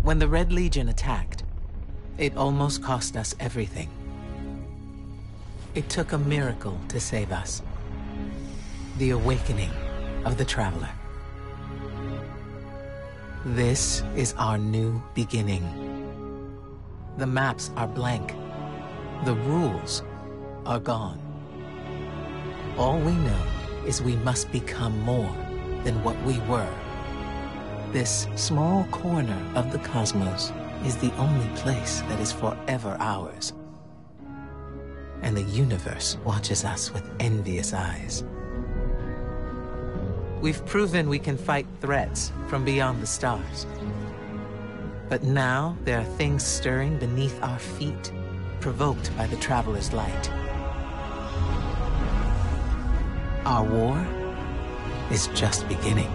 When the Red Legion attacked, it almost cost us everything. It took a miracle to save us. The awakening of the Traveler. This is our new beginning. The maps are blank. The rules are gone. All we know is we must become more than what we were. This small corner of the cosmos is the only place that is forever ours. And the universe watches us with envious eyes. We've proven we can fight threats from beyond the stars. But now there are things stirring beneath our feet, provoked by the Traveler's light. Our war is just beginning.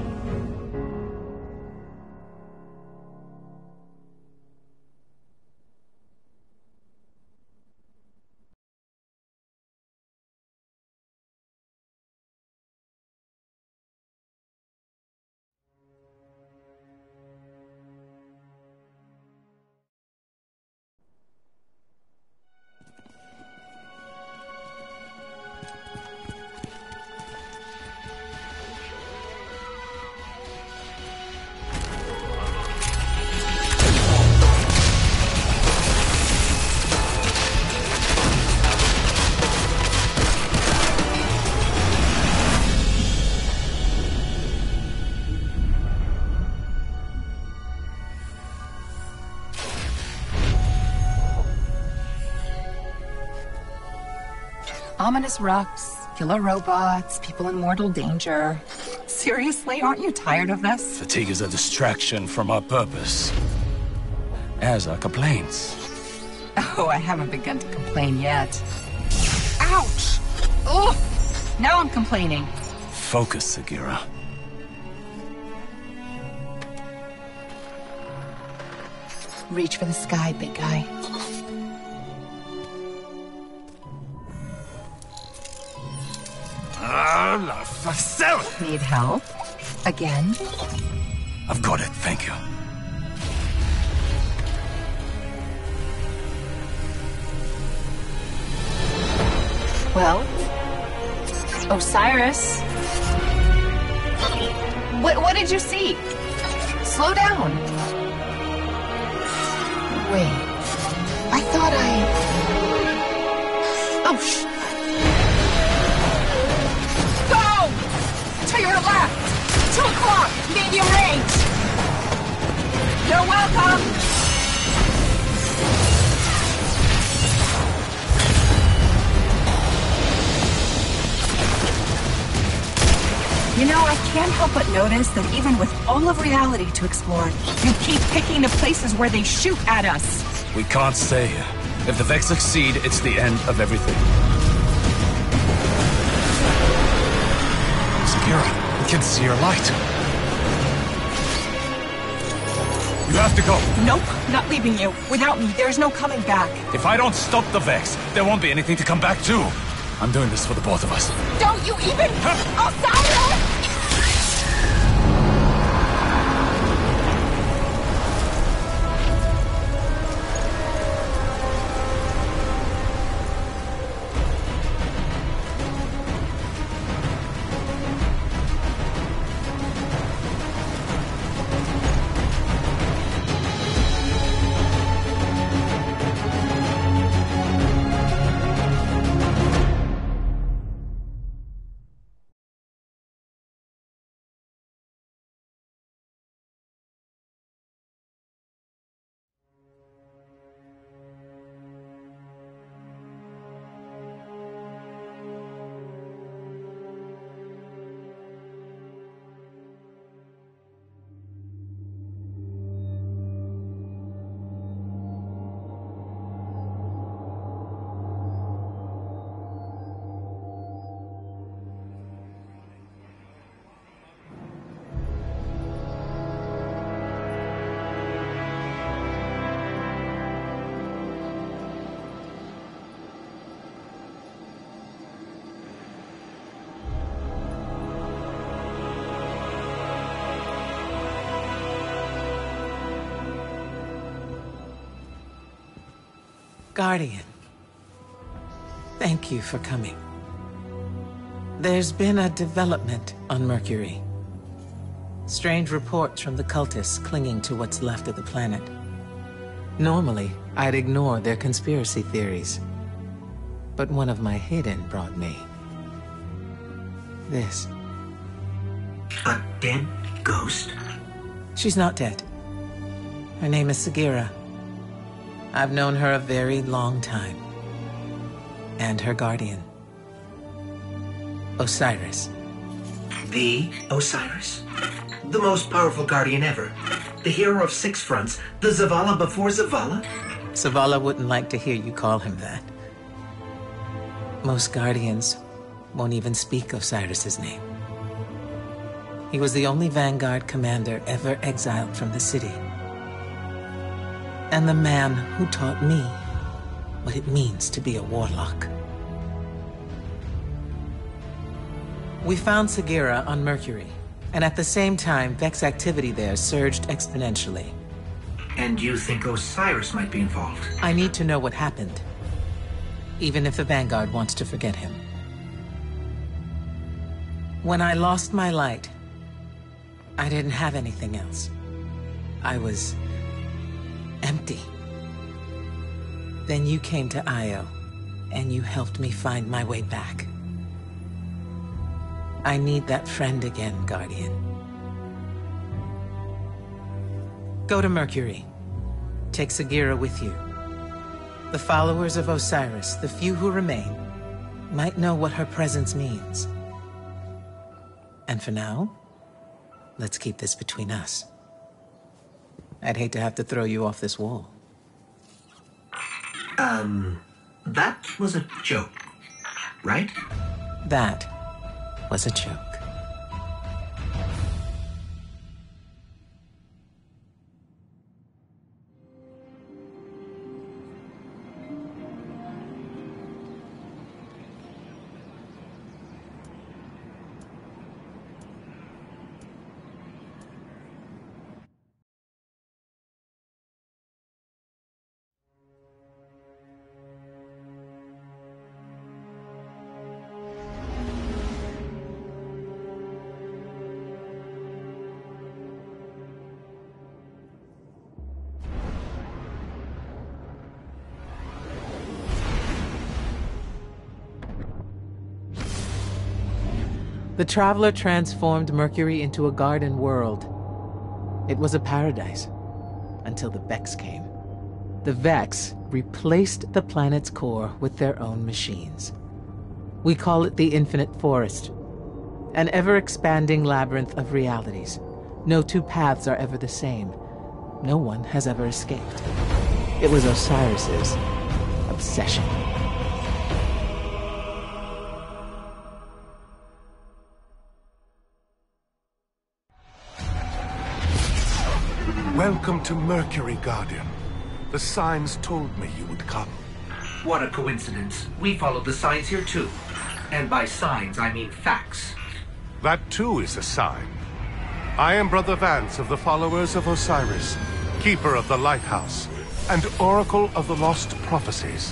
Ominous rocks, killer robots, people in mortal danger. Seriously, aren't you tired of this? Fatigue is a distraction from our purpose. As are complaints. Oh, I haven't begun to complain yet. Ouch! Ugh! Now I'm complaining. Focus, Sagira. Reach for the sky, big guy. La facel! Need help? Again? I've got it, thank you. Well? Osiris? What did you see? Slow down. Wait. I thought Oh, to your left! 2 o'clock! Medium range! You're welcome! You know, I can't help but notice that even with all of reality to explore, you keep picking the places where they shoot at us. We can't stay here. If the Vex succeed, it's the end of everything. Sagira, we can see your light. You have to go. Nope, not leaving you. Without me, there's no coming back. If I don't stop the Vex, there won't be anything to come back to. I'm doing this for the both of us. Don't you even... Osiris! Guardian, thank you for coming. There's been a development on Mercury. Strange reports from the cultists clinging to what's left of the planet. Normally, I'd ignore their conspiracy theories. But one of my hidden brought me this. A dead ghost? She's not dead. Her name is Sagira. I've known her a very long time. And her guardian. Osiris. The Osiris? The most powerful guardian ever. The hero of Six Fronts. The Zavala before Zavala? Zavala wouldn't like to hear you call him that. Most guardians won't even speak Osiris's name. He was the only Vanguard commander ever exiled from the city. And the man who taught me what it means to be a warlock. We found Sagira on Mercury, and at the same time, Vex activity there surged exponentially. And you think Osiris might be involved? I need to know what happened, even if the Vanguard wants to forget him. When I lost my light, I didn't have anything else. I was empty. Then you came to Io, and you helped me find my way back. I need that friend again, Guardian. Go to Mercury. Take Sagira with you. The followers of Osiris, the few who remain, might know what her presence means. And for now, let's keep this between us. I'd hate to have to throw you off this wall. That was a joke, right? That was a joke. The Traveler transformed Mercury into a garden world. It was a paradise, until the Vex came. The Vex replaced the planet's core with their own machines. We call it the Infinite Forest, an ever-expanding labyrinth of realities. No two paths are ever the same. No one has ever escaped. It was Osiris's obsession. Welcome to Mercury, Guardian. The signs told me you would come. What a coincidence. We followed the signs here too. And by signs, I mean facts. That too is a sign. I am Brother Vance of the followers of Osiris, Keeper of the Lighthouse, and Oracle of the Lost Prophecies.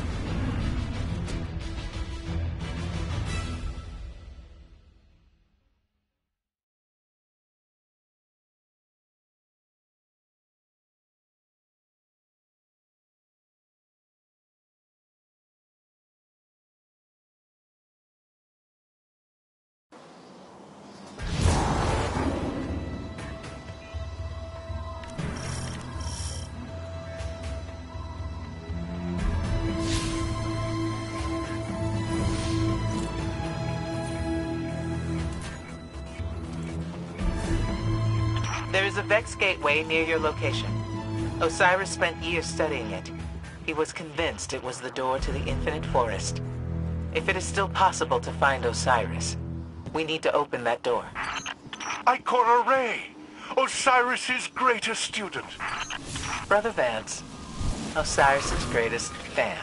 There is a Vex gateway near your location. Osiris spent years studying it. He was convinced it was the door to the Infinite Forest. If it is still possible to find Osiris, we need to open that door. Ikora Rey, Osiris's greatest student. Brother Vance, Osiris's greatest fan.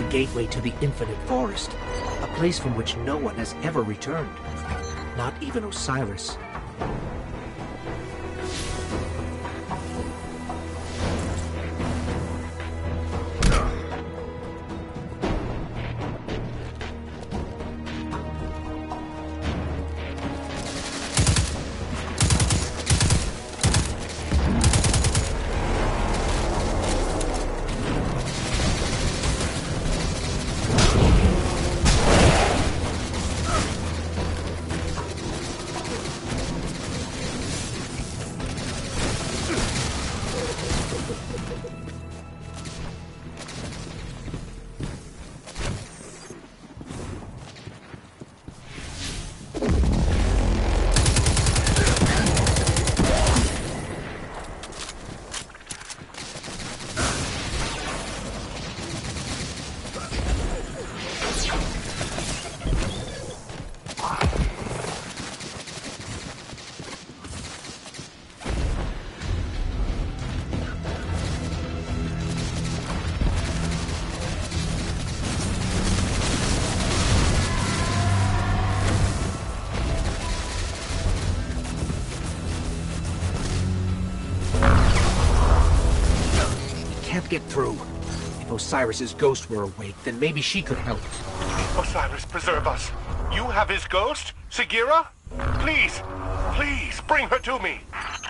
gateway to the Infinite Forest, a place from which no one has ever returned. Not even Osiris. Get through. If Osiris's ghost were awake, then maybe she could help. Osiris, preserve us. You have his ghost? Sagira? Please, please, bring her to me.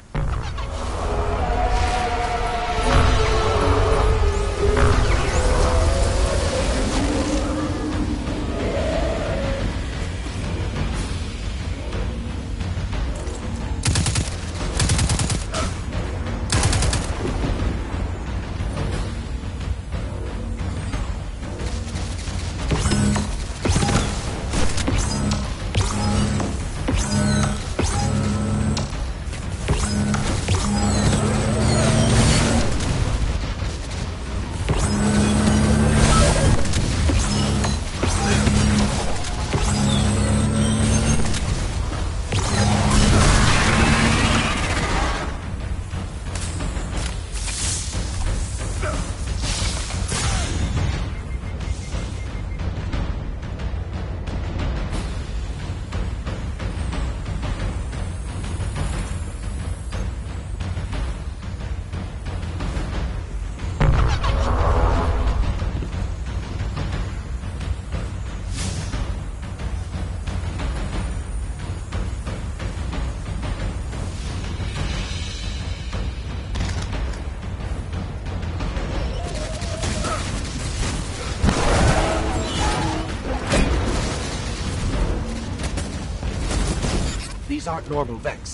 These aren't normal Vex.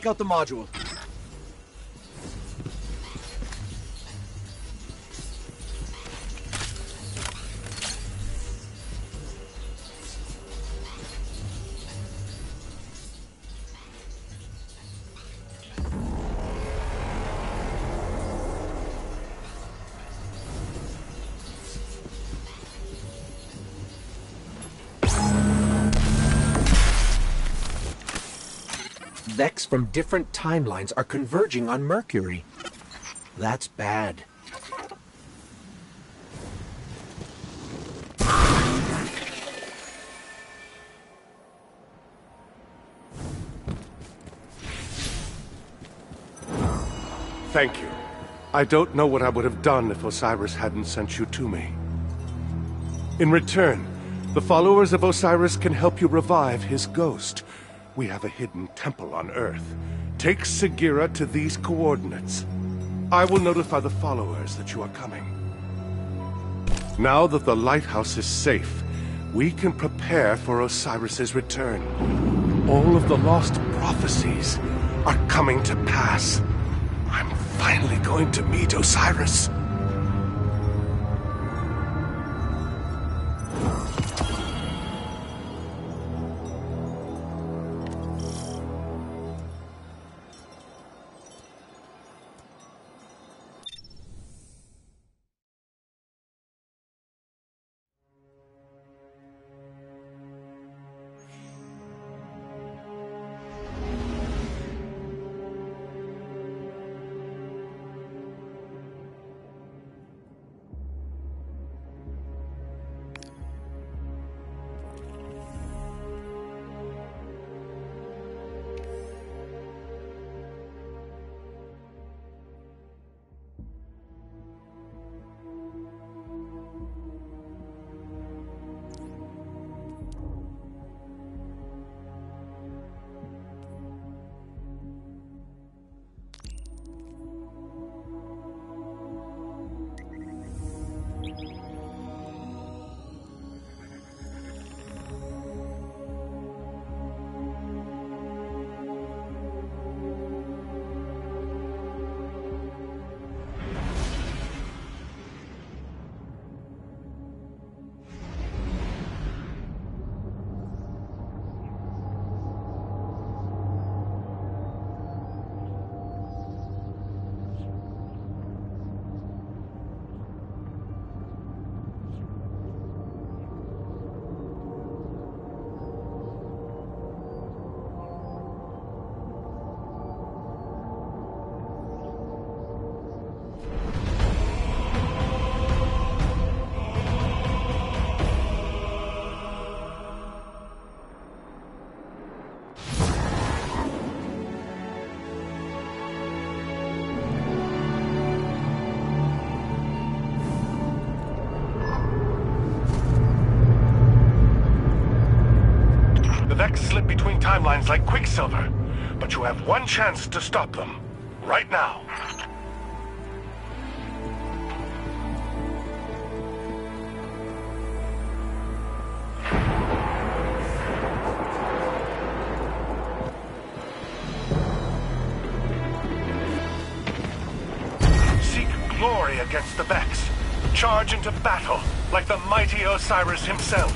take out the module. Vex from different timelines are converging on Mercury. That's bad. Thank you. I don't know what I would have done if Osiris hadn't sent you to me. In return, the followers of Osiris can help you revive his ghost. We have a hidden temple on Earth. Take Sagira to these coordinates. I will notify the followers that you are coming. Now that the lighthouse is safe, we can prepare for Osiris's return. All of the lost prophecies are coming to pass. I'm finally going to meet Osiris. Slip between timelines like Quicksilver, but you have one chance to stop them. Right now. Seek glory against the Vex. Charge into battle like the mighty Osiris himself.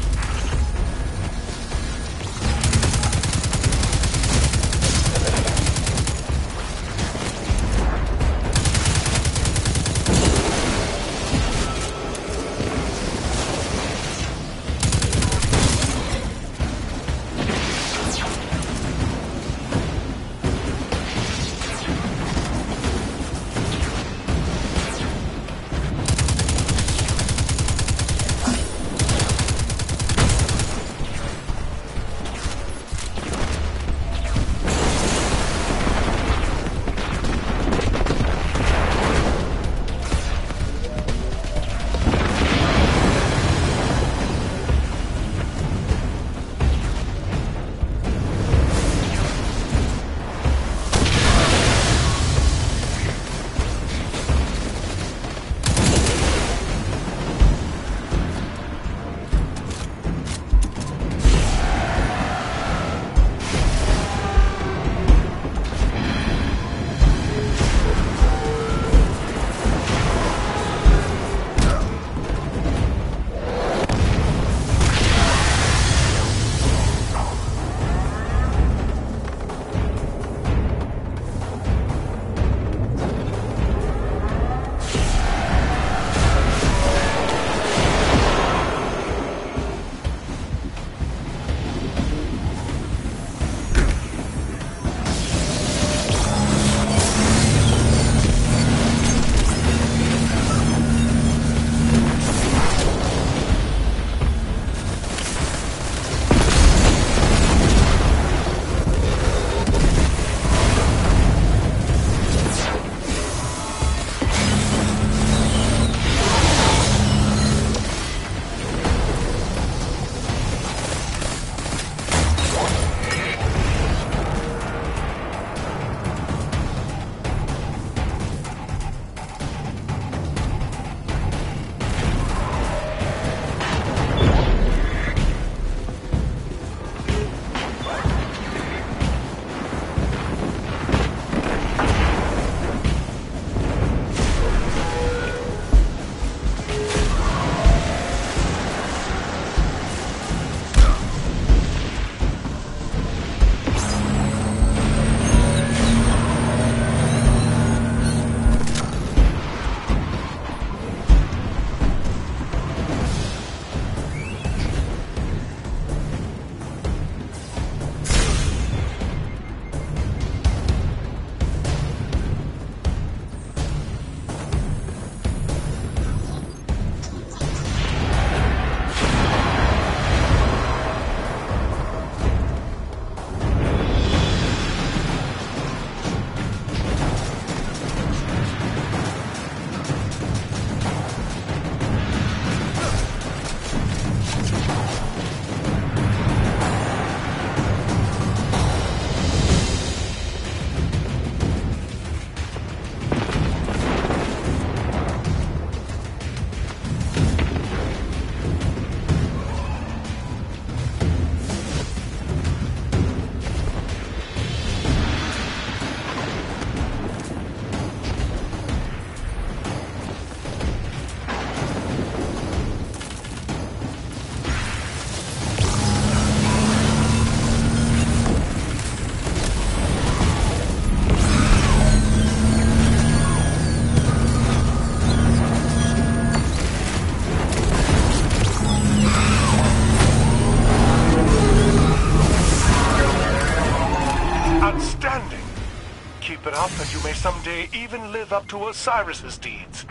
enough, and you may someday even live up to Osiris's deeds.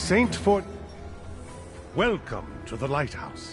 Saint Fort... Welcome to the lighthouse.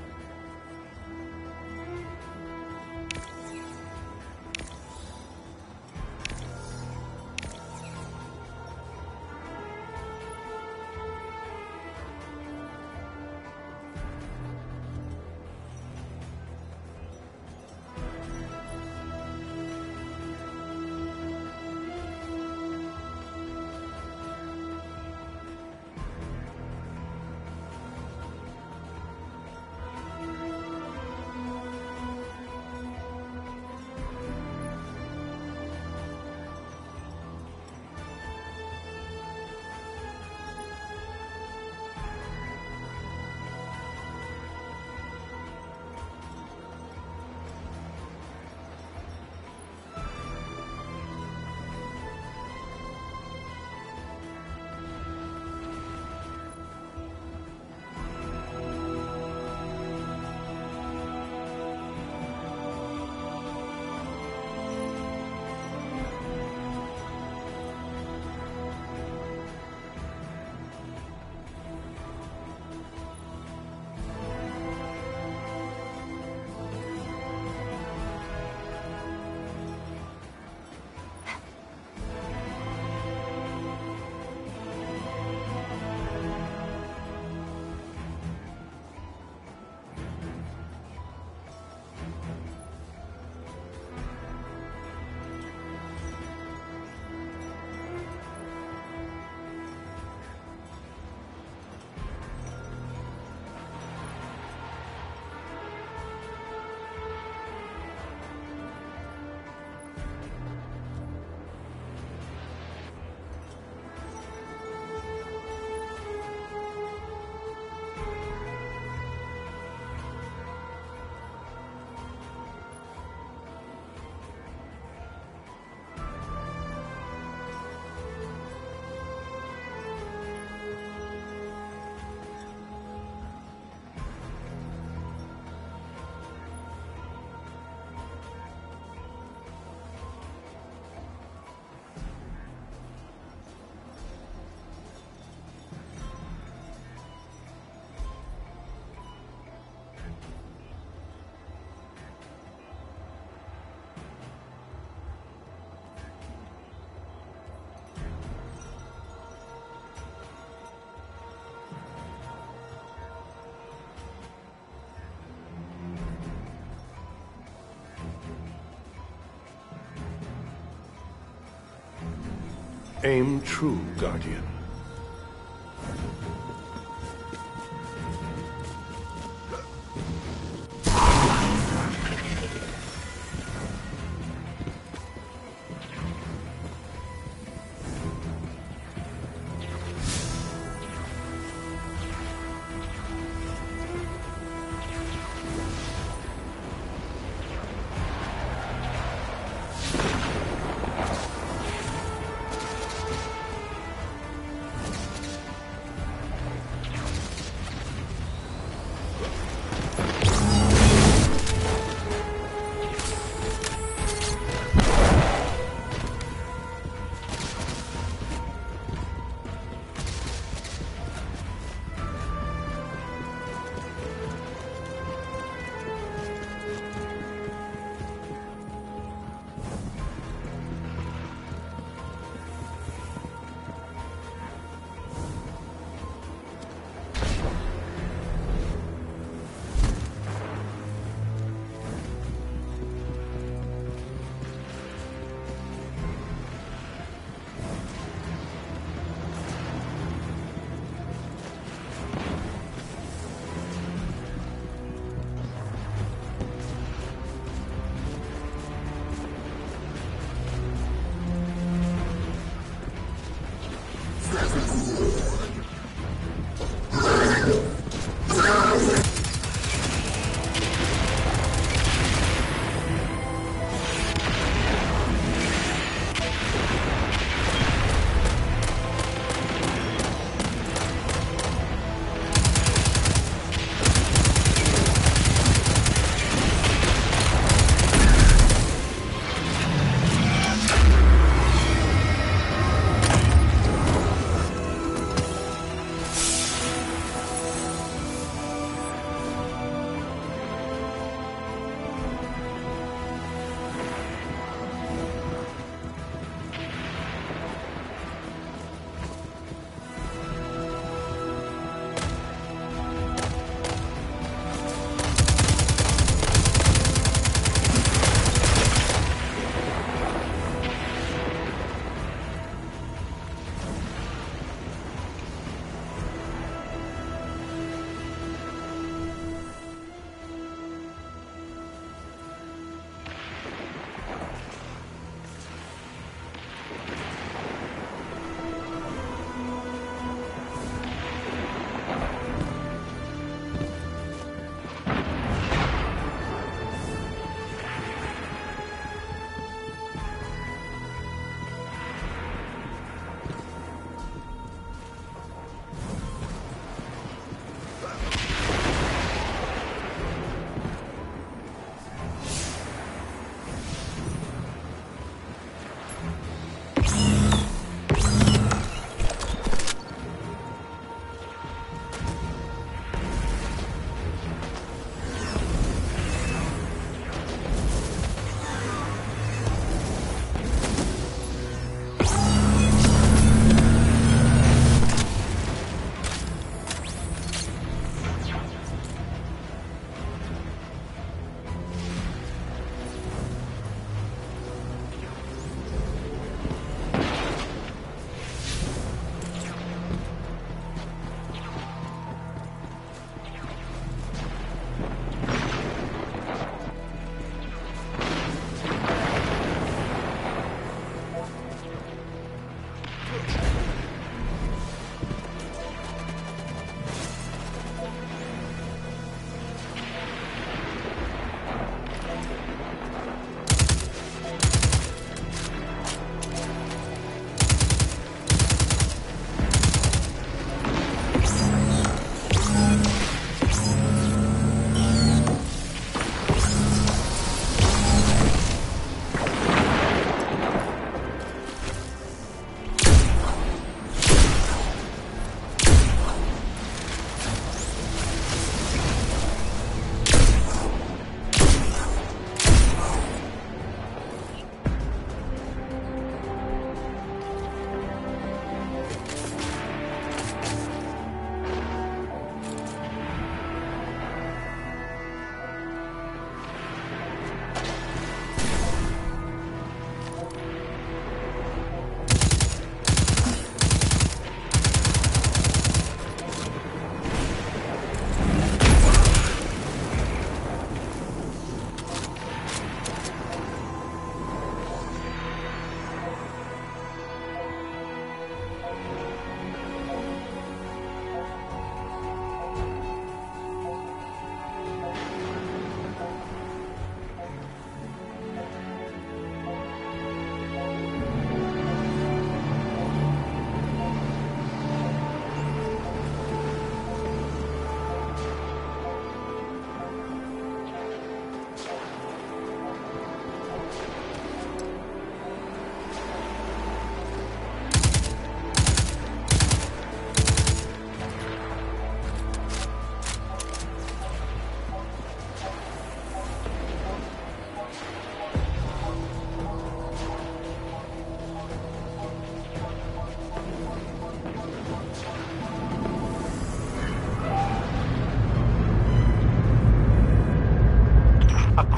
Aim true, Guardian.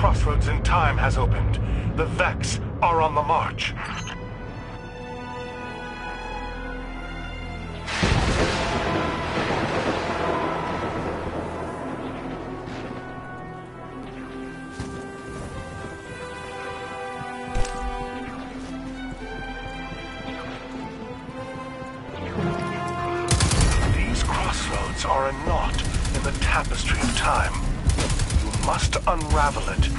crossroads in time has opened. The Vex are on the march. These crossroads are a knot in the tapestry of time. You must unravel it.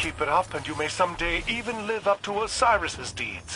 Keep it up, and you may someday even live up to Osiris's deeds.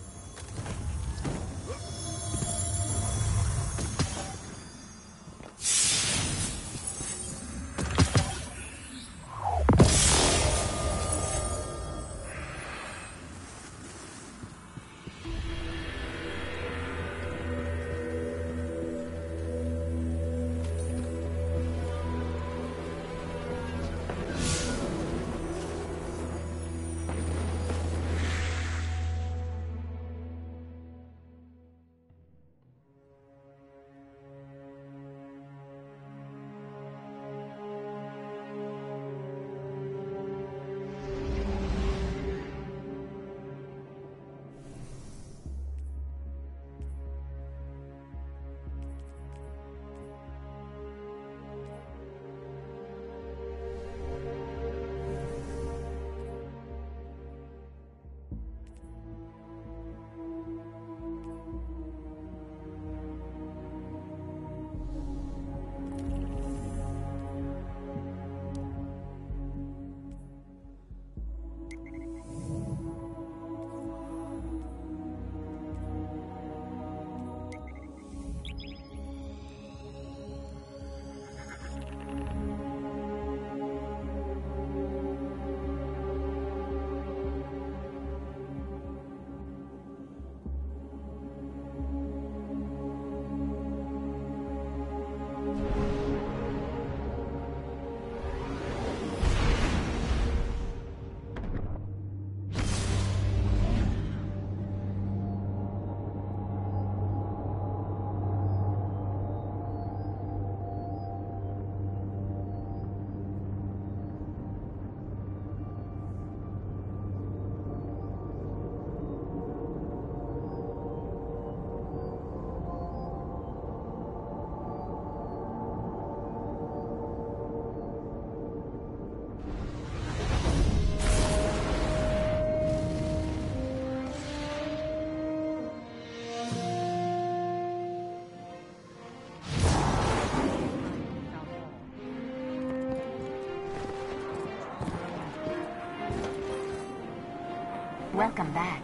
Welcome back.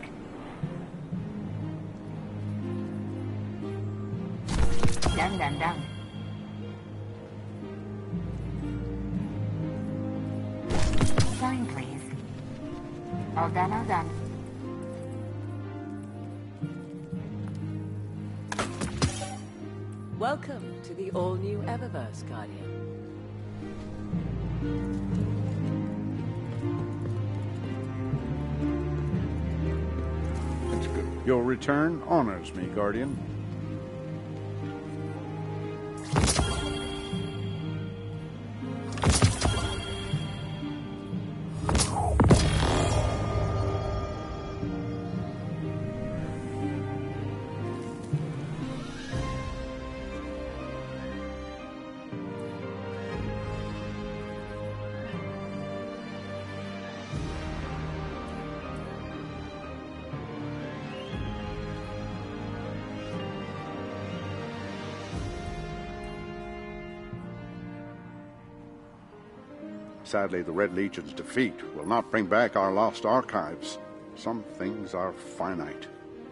Done. Sign, please. All done. Welcome to the all-new Eververse, Guardian. Your return honors me, Guardian. Sadly, the Red Legion's defeat will not bring back our lost archives. Some things are finite.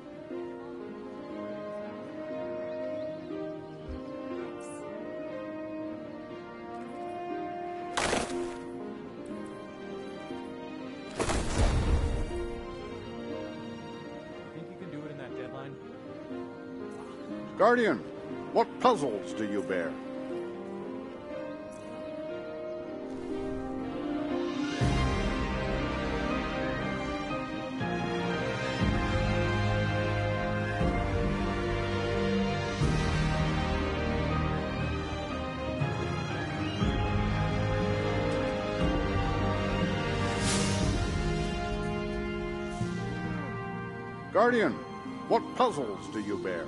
Think you can do it in that deadline? Guardian, what puzzles do you bear? Guardian, what puzzles do you bear?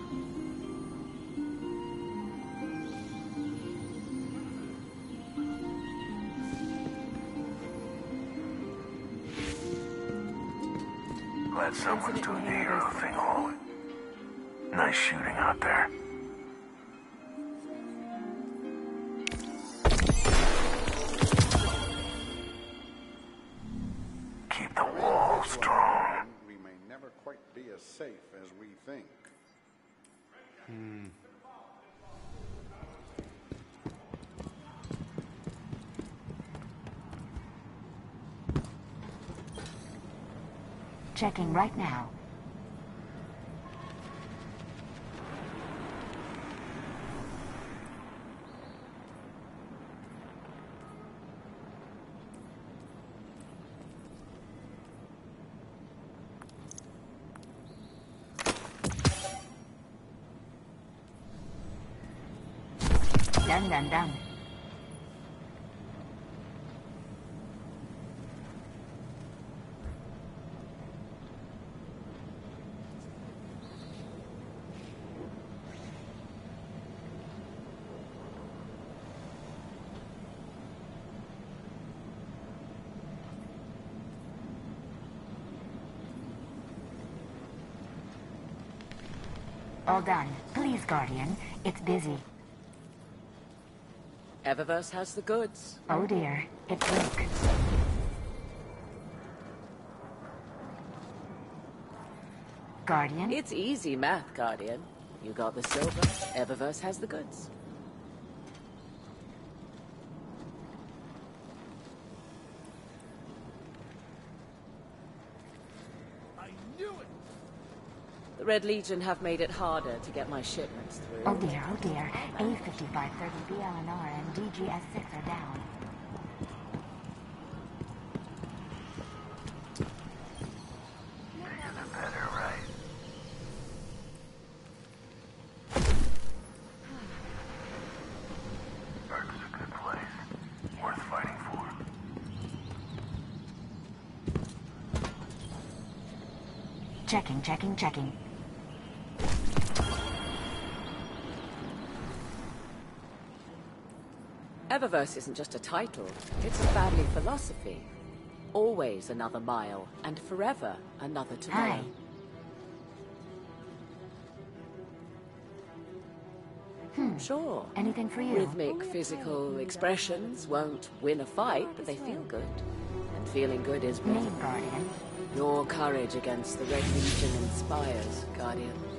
Glad someone's doing the hero thing, Hall. Nice shooting out there. safe as we think. Checking right now. Done. All done. Please, Guardian. It's busy. Eververse has the goods. Oh dear, it broke. Guardian? It's easy math, Guardian. You got the silver, Eververse has the goods. I knew it! The Red Legion have made it harder to get my shipments through. Oh dear. A5530 BLNR and DGS-6 are down. Bigger the better, right? Earth's a good place. Worth fighting for. Checking. Eververse isn't just a title, it's a family philosophy. Always another mile, and forever another tomorrow. Hi. Sure. Anything for you? Rhythmic physical expressions won't win a fight, but they feel good. And feeling good is Name, Guardian. Your courage against the Red Legion inspires, Guardian.